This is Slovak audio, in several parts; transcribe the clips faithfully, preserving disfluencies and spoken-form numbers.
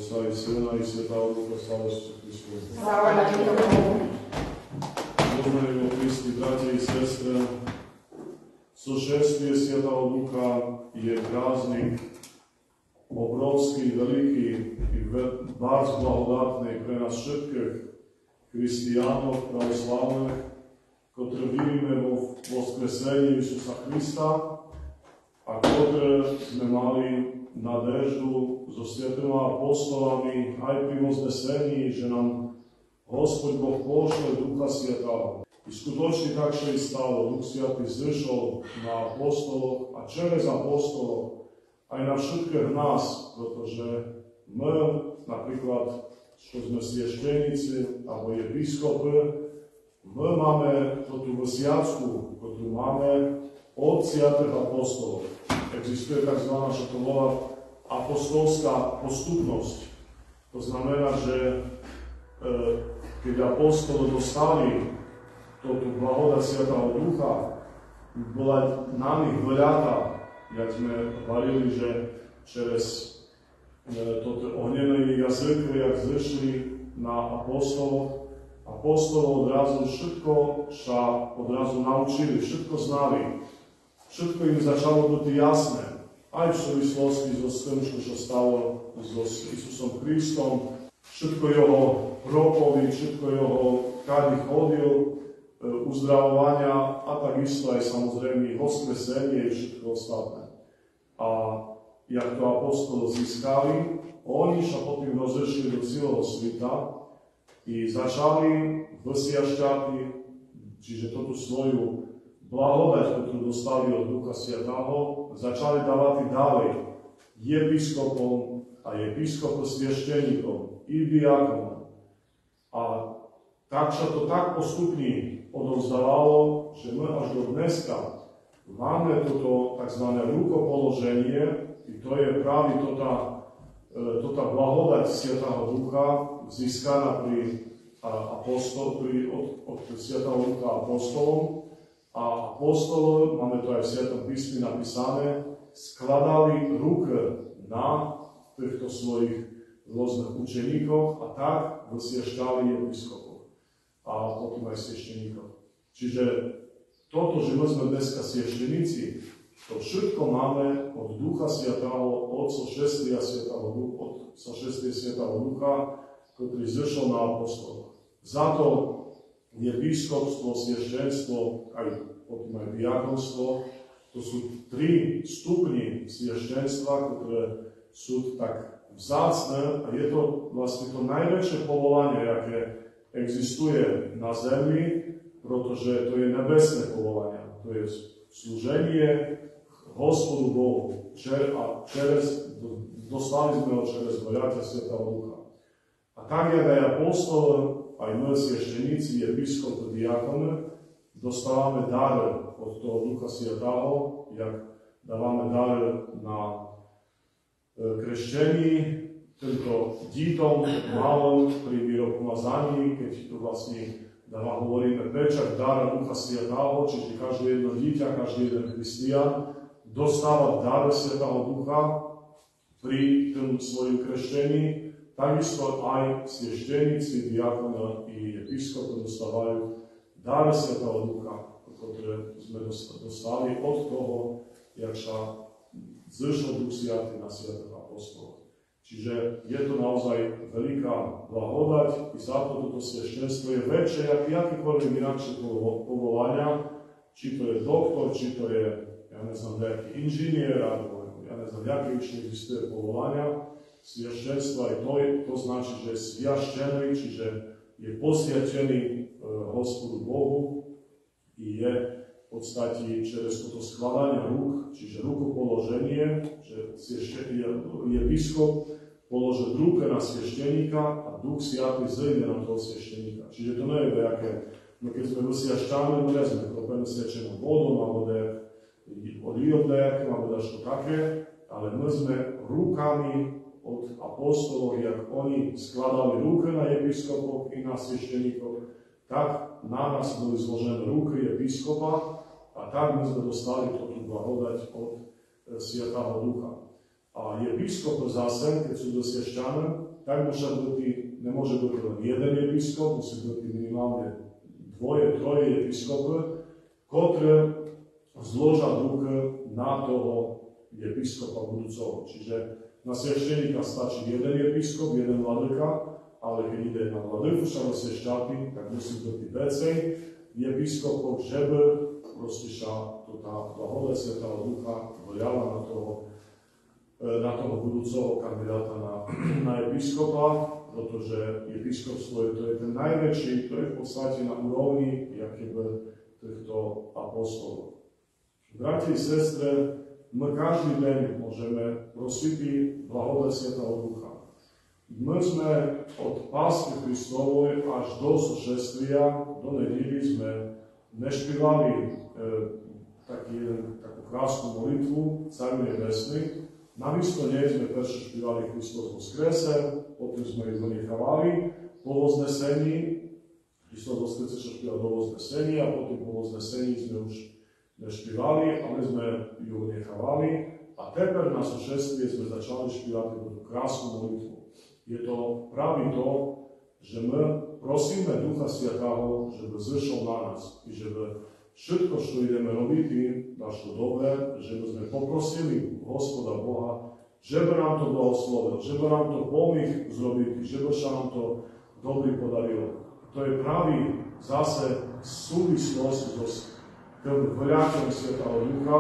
Otca i Syna i Svätého Ducha, sláva Isusu Kristu. Sláva na Tebe, Bohu. Milí vo Kristi, bratia i sestre, sošestie Svätého Ducha je prázdnik obrovský, veľký i bardzo blahodatný pre nás všetkých Christiánov pravoslavných, ktoré vidíme vo voskresení Isusa Krista a ktoré sme mali nadeždu so svätými apostolami aj pri voznesení, že nám Gospod Boh pošle Ducha Svätého. I skutočne tak sa i stalo. Duch Svätý zršol na apostoloch a čerez apostolov aj na všetkých nás, pretože my, napríklad, čo sme svešteníci alebo je biskopy, my máme tú vesiacku, ktorú máme od svätých apostolov. Existuje tzv. Šatolová apostolská postupnosť. To znamená, že e, keď apostoli dostali túto blahodat Svätého Ducha, bola na nich vľata, jak sme hovorili, že čerez e, toto ohnené jazyky, jak zrešli na apostoloch, apostolov odrazu všetko sa odrazu naučili, všetko znali. Všetko im začalo byť jasné, aj v súvislosti so tým, čo sa stalo so Isusom Kristom, všetko jeho propovied, všetko jeho, kade chodil, uzdravovania a takisto aj samozrejme voskresenie i všetko ostatné. A jak to apostoli získali, oni sa potom rozešli do celého sveta i začali vesiašťati, čiže toto svoju blahodať, ktorú dostali od Ducha Svätého, začali dávať ďalej episkopom a episkopom svešteníkom i diakonom. A tak sa to tak postupne odovzdávalo, že my až do dneska máme toto tzv. Rukopoloženie, i to je práve tota, tota blahodať Svätého Ducha získaná pri apostol, pri, od, od Svätého Ducha apostolom. A apostoli, máme to aj v Svätom písme napísané, skladali ruky na týchto svojich rôznych učeníkoch a tak vesiešťali episkopov a potom aj svešteníkov. Čiže toto, že my sme dneska svešteníci, to všetko máme od Ducha Svätého, od sošestia Svätého Ducha, od sošestia Svätého Ducha, ktorý zršol na apostoloch. Za to je biskupstvo, sveštenstvo, aj potom aj diakonstvo. To sú tri stupni sveštenstva, ktoré sú tak vzácne a je to vlastne to najväčšie povolanie, aké existuje na zemi, pretože to je nebesné povolanie. To je slúženie Hospodu Bohu. Čer, a čerez, dostali sme ho čerez vľatia Svätého Ducha. A tak, jak aj apostol, aj my svešteníci, episkop a diakon, dostávame dar od toho Ducha Svätého, jak dávame dar na krešťení, týmto dítom malom pri vyrokmazaní, keď tu vlastne dáva, hovoríme pečať dar Ducha Svätého, čiže každé jedno dieťa, každý jeden Christian dostáva dar Svätého Ducha pri tom svojom krštení. Takisto aj svešteníci, diakoni i episkopi dostávajú dar Svätého Ducha, ktoré sme dostali od toho, jak sa zršol Duch Svätý na svätých apostoloch. Čiže je to naozaj veľká blahodať i za to toto sveštenstvo je väčšie, ako akýkoľvek inakšie povolania, či to je doktor, či to je, ja neznám, nejaký inžinier, alebo ja neznám, nejaké ešte existuje povolania. Sveštenstvo aj to, to značí, že je sviaštený, čiže je posviatený e, Hospodu Bohu i je v podstate čerez toto skladanie rúk, čiže rukopoloženie, že je, je biskop položil ruke na svešteníka a Duch Svätý zrejme na toho svešteníka. Čiže to nie je nejaké, no keď sme vysviašťali, no nie sme kropení sviečenou vodom, alebo od iodejakem, alebo dačo také, ale my sme rukami od apostolov, jak oni skladali ruky na episkopov i na svešteníkov, tak na nás boli zložené ruky episkopa a tak my sme dostali toto blahodať od Svätého Ducha. A episkop zase, keď sú dosiašťané, tak ne može biti len jeden episkop, musí biti minimálne dvoje, troje episkope, ktoré zloža ruke na toho episkopa budúceho. Čiže na sveštenika stačí jeden episkop, jeden vladyka, ale keď ide na vladyku sa dosiašťati, tak musí biti vecej episkopov, žeby prostiša to tá blahodať Svätého Ducha vliala na toho, na toho budúceho kandidáta na, na episkopa, pretože episkopstvo je, to je ten najväčší, to je v podstate na úrovni jakéby týchto apostolov. Bratia i sestre, my každý deň môžeme prosiť blahodať Svätého Ducha. My sme od Pásky Kristovej až do sušestvia, do nedíly sme nešpívali e, taký, takú krásnu molitvu Caru nebesný. Namiesto nej sme prvé špívali Kristus voskresel, potom sme ich zanechávali po voznesení. Kristus voskresel sa špíval do voznesení a potom po voznesení sme už nešpívali, ale sme ju nechávali. A teper na sušestvie sme začali špívať tú krásnu molitvu. Je to práve to, že my prosíme Ducha Svätého, že by zešol na nás i že by všetko, čo ideme robiť, našlo dobre, že by sme poprosili Hospoda Boha, že by nám to blahoslovil, že by nám to pomôcť zrobiť, že by sa nám to dobre podarilo. To je práve zase súvislosť so tým vľačom Svätého Ducha,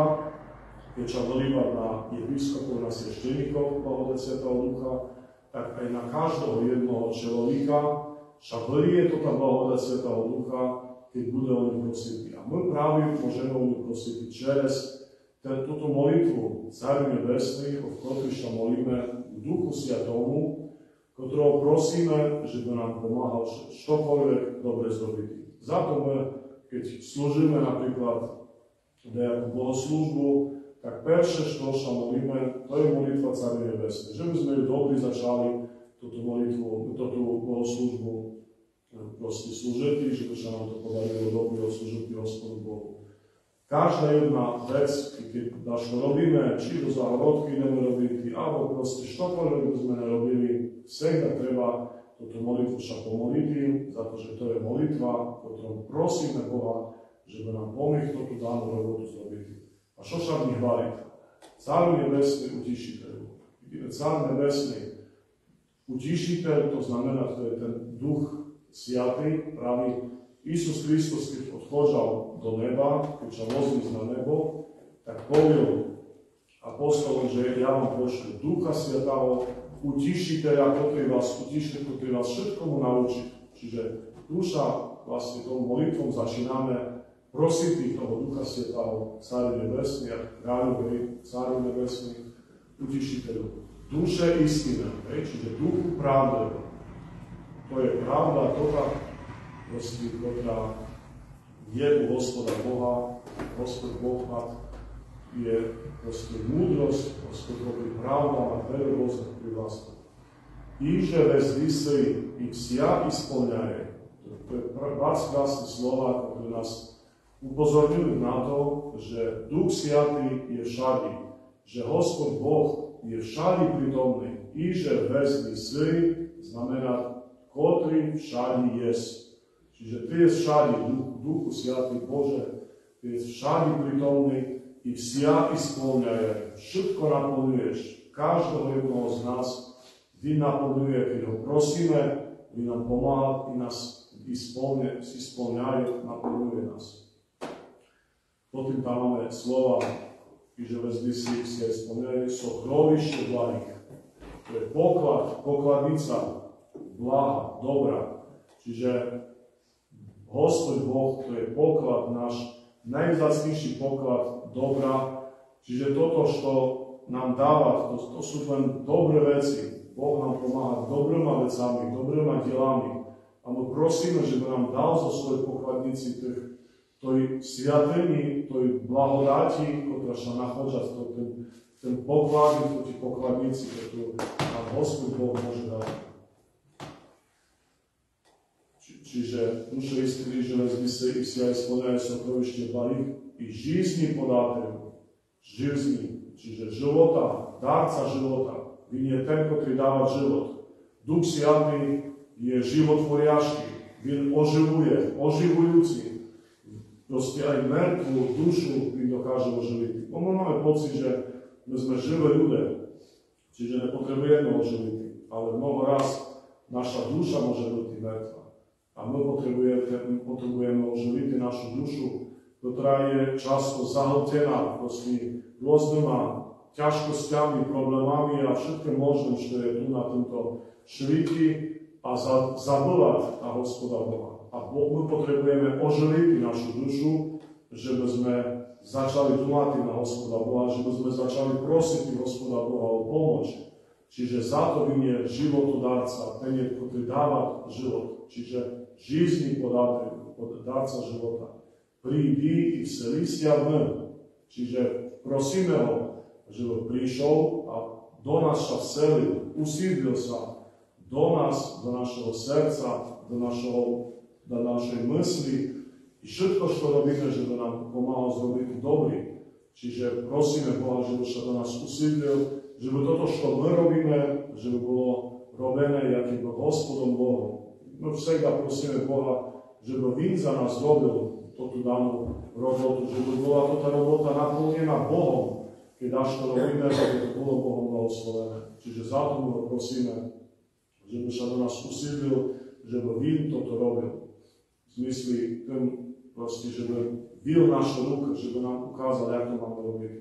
keď sa dolíva na episkopov, na svešteníkov blahodať Svätého Ducha, tak aj na každého jednoho človeka sa vlie toto blahodať Svätého Ducha, keď bude o ňu prosiť. A my práve môžeme o ňu prosiť čez túto molitvu Caru nebesný, o ktorej sa molíme v Duchu Svätomu, ktorého prosíme, že by nám pomáhal čokoľvek dobre zrobiť. Za to my, keď slúžime napríklad nejakú bohoslúžbu, tak prvé, čo sa molíme, to je molitva Caru nebesný. Že by sme ju dobre začali túto molitvu, túto bohoslúžbu proste slúžiť, že by sa nám to podarilo dobre slúžiť Hospodu Bohu. Každá jedna vec, keď to robíme, či do záhrodky ideme robiť, alebo proste čokoľvek by sme nerobili, всегда treba túto molitvu sa pomoliť, za to, že to je molitva, ktorou prosíme Boha, že by nám pomohol túto danú robotu zrobiť. A čo sa v nich baviť? Caru nebesný utišiteľ. Car nebesný utišiteľ, to znamená, to je ten Duch Svätý, práve Isus Kristus, keď odchádzal do neba, keď sa vozil na nebo, tak povedal apostolom, že ja vám pošlem Ducha Svätého, utišiteľa, ktorý vás utiší, ktorý vás všetkomu naučí. Čiže tu sa vlastne tou molitvom začíname prosiť toho Ducha Svätého, Caru nebesný, kráľovej, Caru nebesný, utišiteľu. Duše istiny, čiže duchu pravdy. To je pravda, ktorá, ktorá je u Hospoda Boha, Hospod Boh je proste múdrosť, Hospod je pravda a vernosť pri vlastne. I že vezli si i vsia isplňaje. To je vás krásne slova, ktoré nás upozorňujú na to, že Duch Svätý je všade, že Hospod Boh je všade prítomný. I že vezli si znamená ktorý všade je. Čiže ty je všade, Duch, Duchu Svätý Bože, ty je všade prítomný i vsia isplňaje. Všetko naplňuješ. Každého jednoho z nás vy naplňuje, keď ho prosíme, vy nám pomáha, i nás isplňuje, si isplňaje, naplňuje nás. Potom tam máme slova, že vezli si vsia isplňaje, so chrovište blahých. To je poklad, pokladnica, blaha, dobra. Čiže Hospod Boh, to je poklad náš, najvzácnejší poklad dobra. Čiže toto, čo nám dáva, to, to sú len dobré veci. Boh nám pomáha dobrýma vecami, dobrýma dielami. A my prosíme, že by nám dal zo svojej pokladnici tých, toj sviatení, toj blahodáti, ktorá sa nachádza v ten, ten poklad, v tej pokladnici, ktorú nám Hospod Boh môže dať. Čiže duše istiny, že vezmi si i vsia isplňajú sokrovište blahých i žizni podátev. Žizni, čiže života, dárca života. Vin je ten, ktorý dáva život. Duch Sviatý je životvorjašký. Vin oživuje, oživujúci. Proste aj mŕtvu dušu Vin dokáže oživiť. No, máme pocit, že my sme živé ľudia, čiže nepotrebujeme oživiť. Ale mnoho raz naša duša môže byť mŕtva. A my potrebujeme, potrebujeme oživiť našu dušu, ktorá je často zahltená proste rôznymi ťažkosťami, problémami a všetko možné, čo je tu na tomto švíti a za, zabúvať na Hospoda Boha. A my potrebujeme oživiť našu dušu, že by sme začali dumať na Hospoda Boha, že by sme začali prosiť Hospoda Boha o pomoc. Čiže za to vin je životodárca, ten je, ktorý dáva život. Čiže жизни podárca života. Prídi i vselí sa v ňom. Čiže prosíme ho, že by prišiel a do nás sa vselil, usídlil sa do nás, do našeho srdca, do, našeho, do našej mysli i všetko, čo robíme, že by nám pomáhal zrobiť dobrý. Čiže prosíme Boha, že by sa do nás usídlil, že by toto, čo my robíme, že by bolo robené jakým Hospodom Bohom. My však prosíme Boha, že by Vin za nás robil túto danú robotu, že by bola toto robota naplnená Bohom, keď až to robíme, aby to bolo Bohom blahoslovené. Čiže za to my prosíme, že by sa do nás usídlil, že by Vin toto robil. V zmysli tým proste, že by vil našu ruku, že by nám ukázal, jak to máme robiť.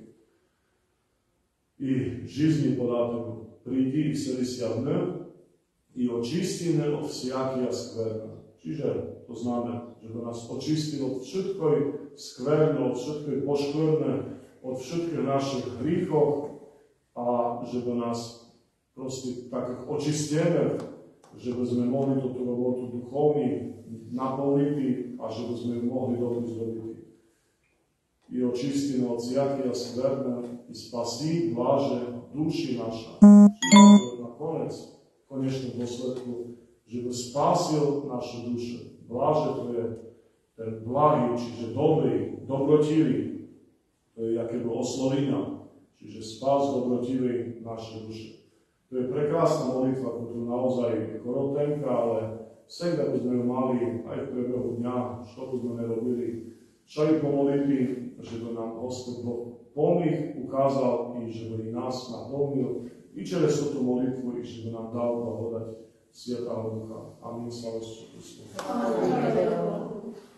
I жизни подателю, приди и всели ся в ňom, i očisti me od всякия skverna. Čiže to znamená, že by nás očistil od všetkoj skverne, od všetkoj poškvrne, od všetkých našich hríchov a že by nás proste tak očistíme, že by sme mohli túto robotu duchovní naplniť a že by sme ju mohli dobre zrobiť. I očistíme od всякия skverna i spasí blaže duši naša. Čiže nakoniec, v konečnom dôsledku, že by spásil naše duše. Blaže to je ten blahý, čiže dobrý, dobrotivý. To je jakéby oslovina. Čiže spás dobrotivý naše duše. To je prekrásna molitva, ktorú naozaj je korotenka, ale всегда by sme ju mali aj v priebehu dňa, čo by sme nerobili. Čo aj po molitvi, že by nám Hospod Boh pomých ukázal i že by nás naplnil i čerez túto molitvu, i že by nám dal blahodať Svätého Ducha. Amen. Sláva Kristu.